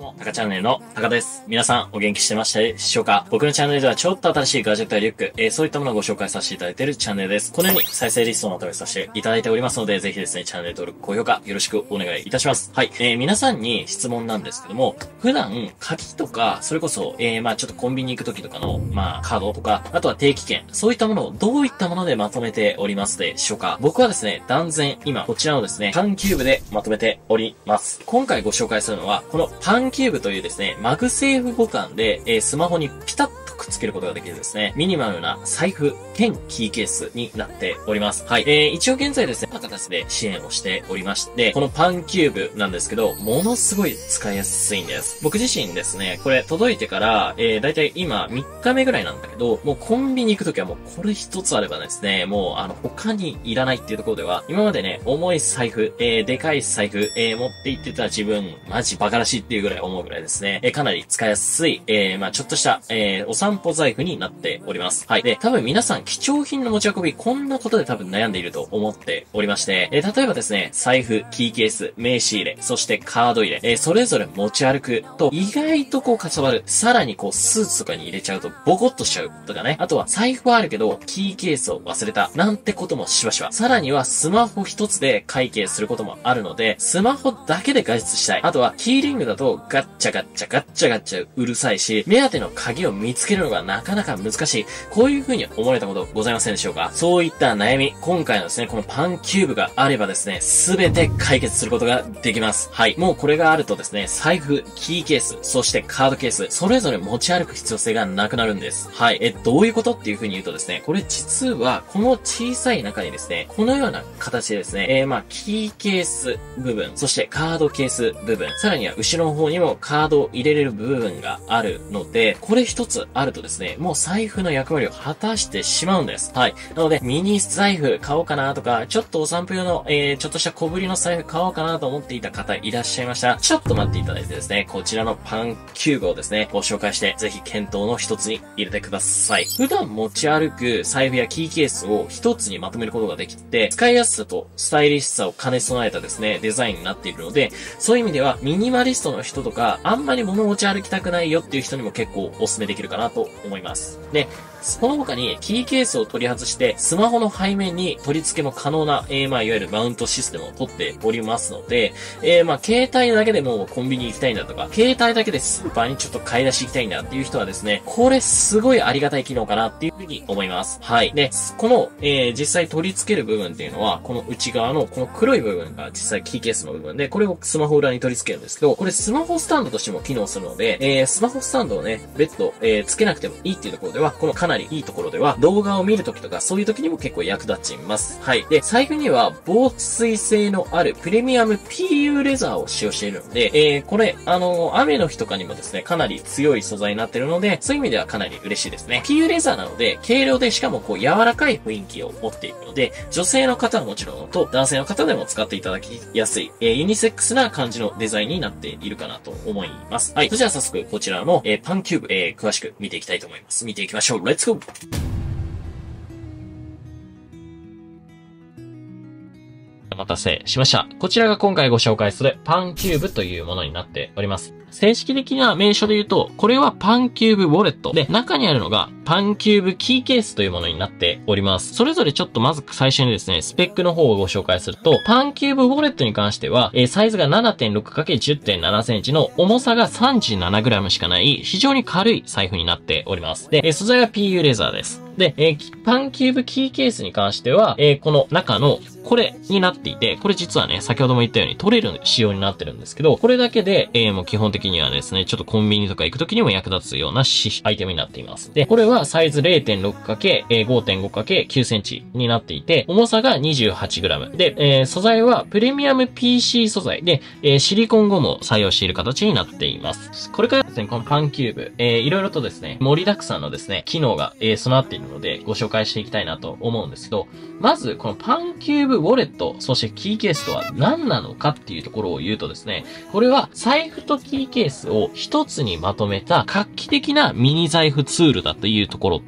タカチャンネルのタカです。皆さんお元気してましたでしょうか？僕のチャンネルではちょっと新しいガジェットやリュック、そういったものをご紹介させていただいているチャンネルです。このように再生リストをまとめさせていただいておりますので、ぜひですね、チャンネル登録、高評価よろしくお願いいたします。はい。皆さんに質問なんですけども、普段、鍵とか、それこそ、ちょっとコンビニ行く時とかの、カードとか、あとは定期券、そういったものをどういったものでまとめておりますでしょうか？僕はですね、断然、今、こちらのですね、パンキューブでまとめております。今回ご紹介するのは、このパンキューブというですね、マグセーフボタンで、スマホにピタッとくっつけることができるですね、ミニマムな財布兼キーケースになっております。はい。一応現在ですね、こんな形で支援をしておりまして、このパンキューブなんですけど、ものすごい使いやすいんです。僕自身ですね、これ届いてから、だいたい今3日目ぐらいなんだけど、もうコンビニ行くときはもうこれ一つあればですね、もう他にいらないっていうところでは、今までね、重い財布、でかい財布、持って行ってた自分、マジバカらしいっていうぐらい思うぐらいですね、かなり使いやすい、ちょっとした、お散歩財布になっております。はい。で、多分皆さん貴重品の持ち運び、こんなことで多分悩んでいると思っておりまして、例えばですね、財布、キーケース、名刺入れ、そしてカード入れ、それぞれ持ち歩くと、意外とこうかさばる。さらにこうスーツとかに入れちゃうとボコッとしちゃうとかね。あとは財布はあるけど、キーケースを忘れた。なんてこともしばしば。さらにはスマホ一つで会計することもあるので、スマホだけで外出したい。あとはキーリングだとガッチャガッチャガッチャガッチャうるさいし、目当ての鍵を見つけるのがなかなか難しい。こういう風に思われたことございませんでしょうか？そういった悩み、今回のですね、このパンキューブがあればですね、すべて解決することができます。はい。もうこれがあるとですね、財布、キーケース、そしてカードケース、それぞれ持ち歩く必要性がなくなるんです。はい。どういうことっていう風に言うとですね、これ実は、この小さい中にですね、このような形でですね、キーケース部分、そしてカードケース部分、さらには後ろの方にもカードを入れれる部分があるので、これ一つあるとですね、もう財布の役割を果たしてしまうんです。はい。なので、ミニ財布買おうかなとか、ちょっとお散歩用の、ちょっとした小ぶりの財布買おうかなと思っていた方いらっしゃいましたら、ちょっと待っていただいてですね、こちらのパンキューブをですね、ご紹介して、ぜひ検討の一つに入れてください。普段持ち歩く財布やキーケースを一つにまとめることができて、使いやすさとスタイリッシュさを兼ね備えたですね、デザインになっているので、そういう意味ではミニマリストの人とか、あんまり物持ち歩きたくないよっていう人にも結構お勧めできるかなと思います。で、この他にキーケースを取り外して、スマホの背面に取り付けも可能な、いわゆるマウントシステムを取っておりますので、携帯だけでもコンビニ行きたいんだとか、携帯だけでスーパーにちょっと買い出し行きたいんだっていう人はですね、これすごいありがたい機能かなっていうふうに思います。はい。で、この、実際取り付ける部分っていうのは、この内側のこの黒い部分が実際キーケースの部分で、これをスマホ裏に取り付けるんですけど、これスマホスタンドとしても機能するので、スマホスタンドをね、別途、付けなくてもいいっていうところでは、このかなりいいところでは、動画を見るときとか、そういうときにも結構役立ちます。はい。で、財布には防水性のあるプレミアム PU レザーを使用しているので、これ、雨の日とかにもですね、かなり強い素材になっているので、そういう意味ではかなり嬉しいですね。PU レザーなので、軽量でしかもこう柔らかい雰囲気を持っているので、女性の方はもちろんと、男性の方でも使っていただきやすい、ユニセックスな感じのデザインになっているかなと思います。はい。それじゃあ早速こちらの、パンキューブ、詳しく見ていきたいと思います。見ていきましょう。レッツゴー！お待たせしました。こちらが今回ご紹介するパンキューブというものになっております。正式的な名称で言うと、これはパンキューブウォレットで、中にあるのがパンキューブキーケースというものになっております。それぞれちょっとまず最初にですね、スペックの方をご紹介すると、パンキューブウォレットに関しては、サイズが 7.6×10.7 センチの重さが 37g しかない非常に軽い財布になっております。で、素材は PU レザーです。で、パンキューブキーケースに関しては、この中のこれになっていて、これ実はね、先ほども言ったように取れる仕様になってるんですけど、これだけで、もう基本的にはですね、ちょっとコンビニとか行くときにも役立つようなアイテムになっています。で、これはサイズ 0.6×5.5×9 センチになっていて、重さが 28g。で、素材はプレミアム PC 素材で、シリコンゴムを採用している形になっています。これからですね、このパンキューブ、いろいろとですね、盛りだくさんのですね、機能が、備わっているので、ご紹介していきたいなと思うんですけど、まず、このパンキューブウォレット、そしてキーケースとは何なのかっていうところを言うとですね、これは財布とキーケースを一つにまとめた画期的なミニ財布ツールだというところです。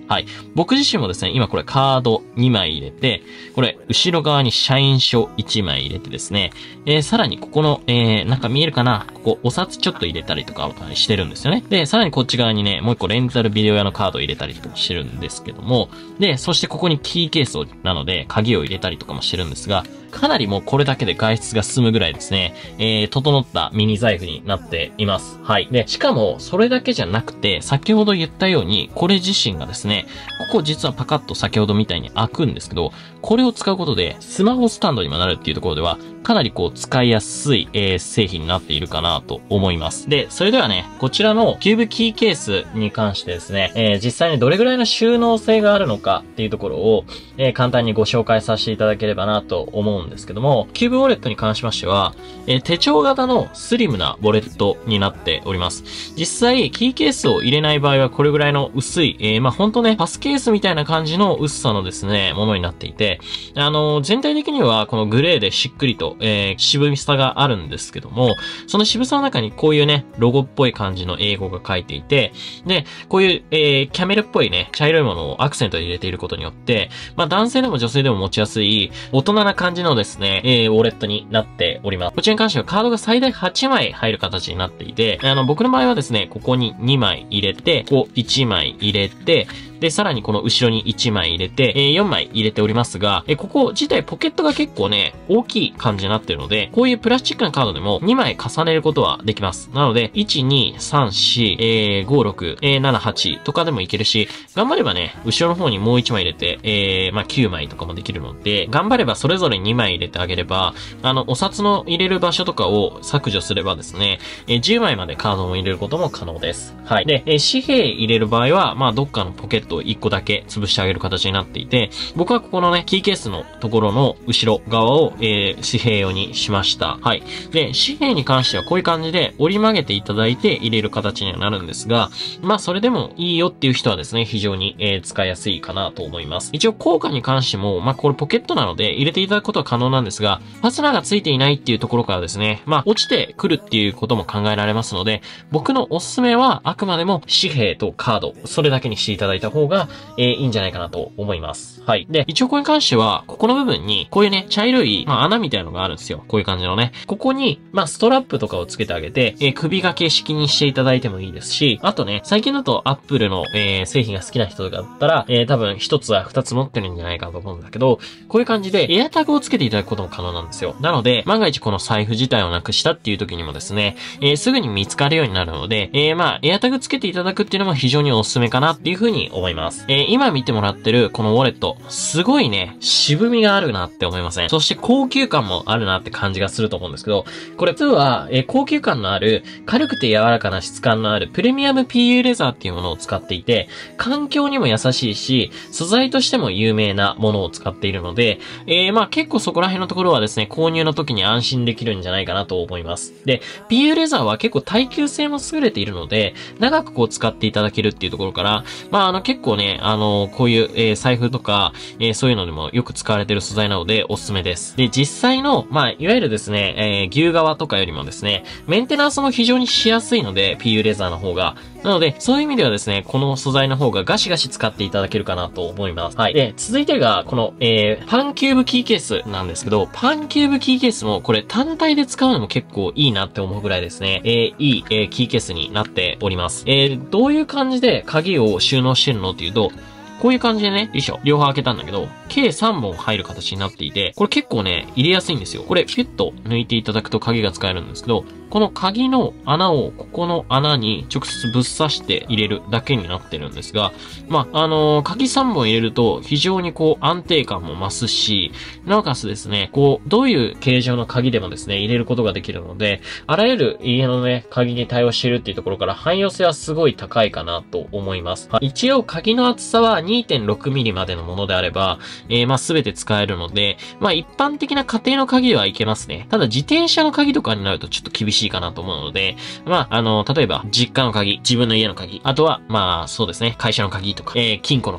はい。僕自身もですね、今これカード2枚入れて、これ、後ろ側に社員証1枚入れてですね、さらにここの、なんか見えるかな、ここ、お札ちょっと入れたりとかしてるんですよね。で、さらにこっち側にね、もう一個レンタルビデオ屋のカードを入れたりとかしてるんですけども、で、そしてここにキーケースを、なので、鍵を入れたりとかもしてるんですが、かなりもうこれだけで外出が進むぐらいですね、整ったミニ財布になっています。はい。で、しかも、それだけじゃなくて、先ほど言ったように、これ自身がですね、ここ実はパカッと先ほどみたいに開くんですけど、これを使うことで、スマホスタンドにもなるっていうところでは、かなりこう使いやすい、製品になっているかなと思います。で、それではね、こちらのキューブキーケースに関してですね、実際にどれぐらいの収納性があるのかっていうところを、簡単にご紹介させていただければなと思うんですけども、キューブウォレットに関しましては、手帳型のスリムなウォレットになっております。実際、キーケースを入れない場合はこれぐらいの薄い、まあ、ほんとね、パスケースみたいな感じの薄さのですね、ものになっていて、全体的にはこのグレーでしっくりと、渋みさがあるんですけども、その渋さの中にこういうね、ロゴっぽい感じの英語が書いていて、で、こういう、キャメルっぽいね、茶色いものをアクセントで入れていることによって、まあ、男性でも女性でも持ちやすい、大人な感じのですね、ウォレットになっております。こちらに関してはカードが最大8枚入る形になっていて、僕の場合はですね、ここに2枚入れて、ここ1枚入れて、で、さらにこの後ろに1枚入れて、4枚入れておりますが、ここ自体ポケットが結構ね、大きい感じになっているので、こういうプラスチックなカードでも2枚重ねることはできます。なので、1、2、3、4、5、6、7、8とかでもいけるし、頑張ればね、後ろの方にもう1枚入れて、まあ、9枚とかもできるので、頑張ればそれぞれ2枚入れてあげれば、お札の入れる場所とかを削除すればですね、10枚までカードを入れることも可能です。はい。で、紙幣入れる場合は、まあ、どっかのポケットを1個だけ潰してあげる形になっていて、僕はここのね、キーケースのところの後ろ側を、紙幣用にしました。はい。で、紙幣に関してはこういう感じで折り曲げていただいて入れる形にはなるんですが、まあ、それでもいいよっていう人はですね、非常に、使いやすいかなと思います。一応、効果に関しても、まあ、これポケットなので入れていただくことは可能なんですが、ファスナーがついていないっていうところからですね、まあ、落ちてくるっていうことも考えられますので、僕のおすすめはあくまでも紙幣とカード、それだけにしていただいた方が、いいんじゃないかなと思います。はい。で、一応これに関しては、ここの部分に、こういうね、茶色い、まあ、穴みたいなのがあるんですよ。こういう感じのね。ここに、まあ、ストラップとかをつけてあげて、首掛け式にしていただいてもいいですし、あとね、最近だとアップルの、製品が好きな人とかだったら、多分一つは二つ持ってるんじゃないかと思うんだけど、こういう感じでエアタグをつけていただくことも可能なんですよ。なので、万が一この財布自体をなくしたっていう時にもですね、すぐに見つかるようになるので、まあ、エアタグつけていただくっていうのも非常におすすめかなっていうふうに思います。今見てもらってるこのウォレット、すごいね、渋みがあるなって思いません？そして高級感もあるなって感じがすると思うんですけど、これ実は、高級感のある、軽くて柔らかな質感のあるプレミアム PU レザーっていうものを使っていて、環境にも優しいし、素材としても有名なものを使っているので、まあ結構そこら辺のところはですね、購入の時に安心できるんじゃないかなと思います。で、PU レザーは結構耐久性も優れているので、長くこう使っていただけるっていうところから、まあ結構ね、こういう、財布とか、そういうのでもよく使われている素材なのでおすすめです。で、実際の、まあいわゆるですね、牛革とかよりもですね、メンテナンスも非常にしやすいので、PU レザーの方が。なので、そういう意味ではですね、この素材の方がガシガシ使っていただけるかなと思います。はい。で、続いてが、この、パンキューブキーケースなんですけど、パンキューブキーケースも、これ単体で使うのも結構いいなって思うぐらいですね、いい、キーケースになっております。どういう感じで鍵を収納してるのっていうと、こういう感じでね、よいしょ、両方開けたんだけど、計3本入る形になっていて、これ結構ね、入れやすいんですよ。これ、ピュッと抜いていただくと鍵が使えるんですけど、この鍵の穴をここの穴に直接ぶっ刺して入れるだけになってるんですが、まあ、鍵3本入れると非常にこう安定感も増すし、なおかつですね、こう、どういう形状の鍵でもですね、入れることができるので、あらゆる家のね、鍵に対応しているっていうところから汎用性はすごい高いかなと思います。一応鍵の厚さは 2.6mm までのものであれば、まあ、すべて使えるので、まあ、一般的な家庭の鍵はいけますね。ただ自転車の鍵とかになるとちょっと厳しいかなと思うので、まあ、例えば、実家の鍵、自分の家の鍵、あとは、まあ、そうですね、会社の鍵とか、金庫の鍵、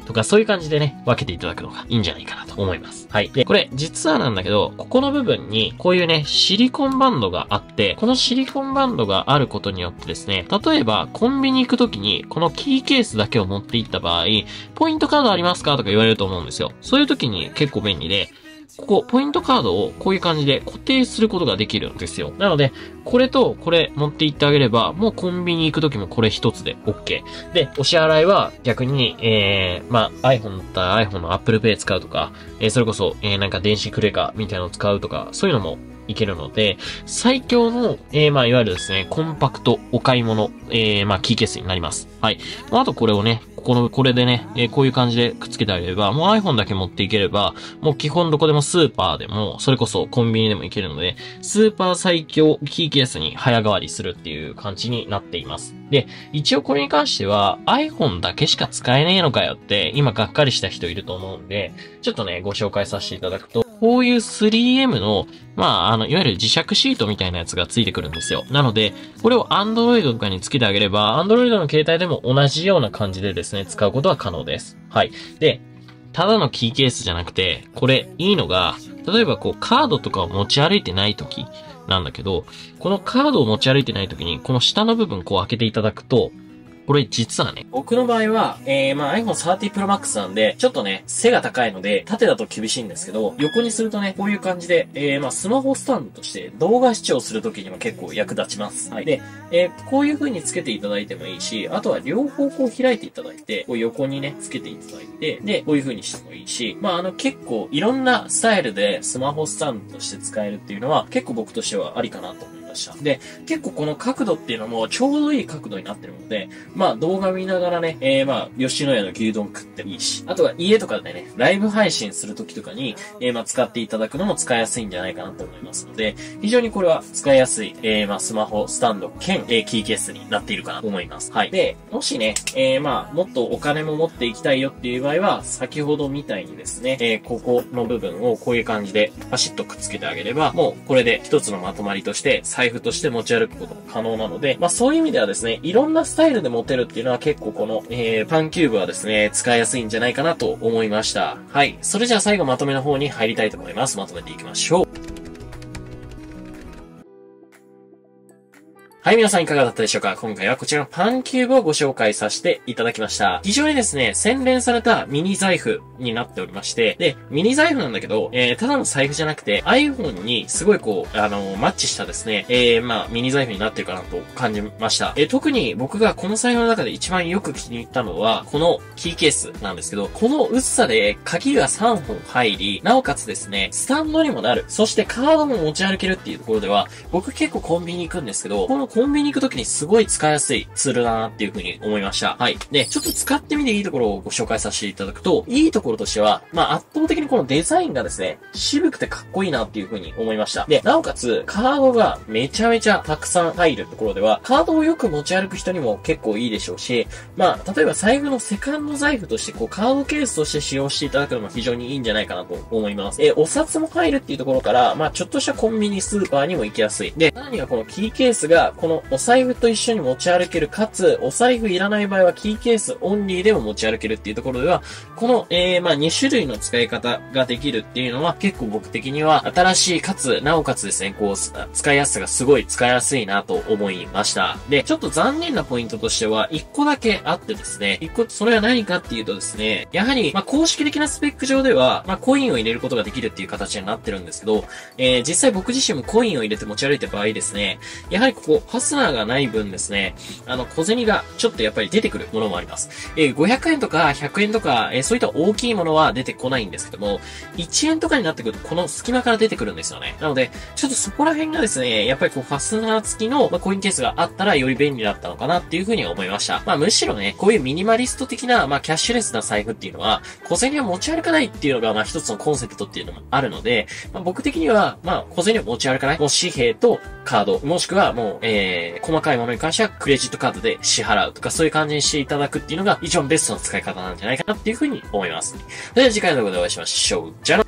とかそういう感じでね、分けていただくのがいいんじゃないかなと思います。はい。で、これ実はなんだけど、ここの部分にこういうね、シリコンバンドがあって、このシリコンバンドがあることによってですね、例えばコンビニ行くときにこのキーケースだけを持っていった場合、ポイントカードありますかとか言われると思うんですよ。そういう時に結構便利で、ここ、ポイントカードをこういう感じで固定することができるんですよ。なので、これとこれ持って行ってあげれば、もうコンビニ行くときもこれ一つで OK。で、お支払いは逆に、iPhone だったら iPhone の Apple Pay 使うとか、それこそ、なんか電子クレカみたいなのを使うとか、そういうのもいけるので、最強の、いわゆるですね、コンパクトお買い物、キーケースになります。はい。あとこれをね、これでね、こういう感じでくっつけてあげれば、もう iPhone だけ持っていければ、もう基本どこでもスーパーでも、それこそコンビニでもいけるので、スーパー最強キーケースに早変わりするっていう感じになっています。で、一応これに関しては iPhone だけしか使えねえのかよって、今がっかりした人いると思うんで、ちょっとね、ご紹介させていただくと、こういう 3M の、いわゆる磁石シートみたいなやつがついてくるんですよ。なので、これを Android とかにつけてあげれば、Android の携帯でも同じような感じでですね、使うことは可能です。はい。で、ただのキーケースじゃなくて、これいいのが、例えばこうカードとかを持ち歩いてないときなんだけど、このカードを持ち歩いてないときに、この下の部分こう開けていただくと、これ実はね、僕の場合は、iPhone 13 Pro Max なんで、ちょっとね、背が高いので、縦だと厳しいんですけど、横にするとね、こういう感じで、スマホスタンドとして動画視聴するときにも結構役立ちます。はい。で、こういう風につけていただいてもいいし、あとは両方こう開いていただいて、こう横にね、つけていただいて、で、こういう風にしてもいいし、結構いろんなスタイルでスマホスタンドとして使えるっていうのは、結構僕としてはありかなと思いました。で、結構この角度っていうのもちょうどいい角度になってるので、動画見ながらね、吉野家の牛丼食ってもいいし、あとは家とかでね、ライブ配信するときとかに、使っていただくのも使いやすいんじゃないかなと思いますので、非常にこれは使いやすい、スマホスタンド兼、キーケースになっているかなと思います。はい。で、もしね、もっとお金も持っていきたいよっていう場合は、先ほどみたいにですね、ここの部分をこういう感じでパシッとくっつけてあげれば、もうこれで一つのまとまりとして、財布として持ち歩くことも可能なので、そういう意味ではですね、いろんなスタイルで持てるっていうのは結構この、パンキューブはですね、使いやすいんじゃないかなと思いました。はい。それじゃあ最後まとめの方に入りたいと思います。まとめていきましょう。はい、皆さんいかがだったでしょうか？今回はこちらのパンキューブをご紹介させていただきました。非常にですね、洗練されたミニ財布になっておりまして、で、ミニ財布なんだけど、ただの財布じゃなくて iPhone にすごいこう、マッチしたですね、ミニ財布になってるかなと感じました。特に僕がこの財布の中で一番よく気に入ったのは、このキーケースなんですけど、この薄さで鍵が3本入り、なおかつですね、スタンドにもなる、そしてカードも持ち歩けるっていうところでは、僕結構コンビニ行くんですけど、このコンビニ行くときにすごい使いやすいツールだなっていう風に思いました。はい。で、ちょっと使ってみていいところをご紹介させていただくと、いいところとしては、圧倒的にこのデザインがですね、渋くてかっこいいなっていう風に思いました。で、なおかつ、カードがめちゃめちゃたくさん入るところでは、カードをよく持ち歩く人にも結構いいでしょうし、例えば財布のセカンド財布として、こう、カードケースとして使用していただくのも非常にいいんじゃないかなと思います。お札も入るっていうところから、ちょっとしたコンビニスーパーにも行きやすい。で、さらにはこのキーケースが、このお財布と一緒に持ち歩ける、かつ、お財布いらない場合はキーケースオンリーでも持ち歩けるっていうところでは、この、2種類の使い方ができるっていうのは、結構僕的には新しいかつ、なおかつですね、こう、使いやすさがすごい使いやすいなと思いました。で、ちょっと残念なポイントとしては、1個だけあってですね、それは何かっていうとですね、やはり、公式的なスペック上では、コインを入れることができるっていう形になってるんですけど、実際僕自身もコインを入れて持ち歩いた場合ですね、やはりここ、ファスナーがない分ですね、小銭がちょっとやっぱり出てくるものもあります。500円とか100円とか、そういった大きいものは出てこないんですけども、1円とかになってくるとこの隙間から出てくるんですよね。なので、ちょっとそこら辺がですね、やっぱりこうファスナー付きの、コインケースがあったらより便利だったのかなっていうふうには思いました。むしろね、こういうミニマリスト的な、キャッシュレスな財布っていうのは、小銭を持ち歩かないっていうのが、一つのコンセプトっていうのもあるので、僕的には、小銭を持ち歩かない。もう紙幣とカード、もしくはもう、細かいものに関してはクレジットカードで支払うとか、そういう感じにしていただくっていうのが一番ベストな使い方なんじゃないかなっていうふうに思います。それでは次回の動画でお会いしましょう。じゃあな。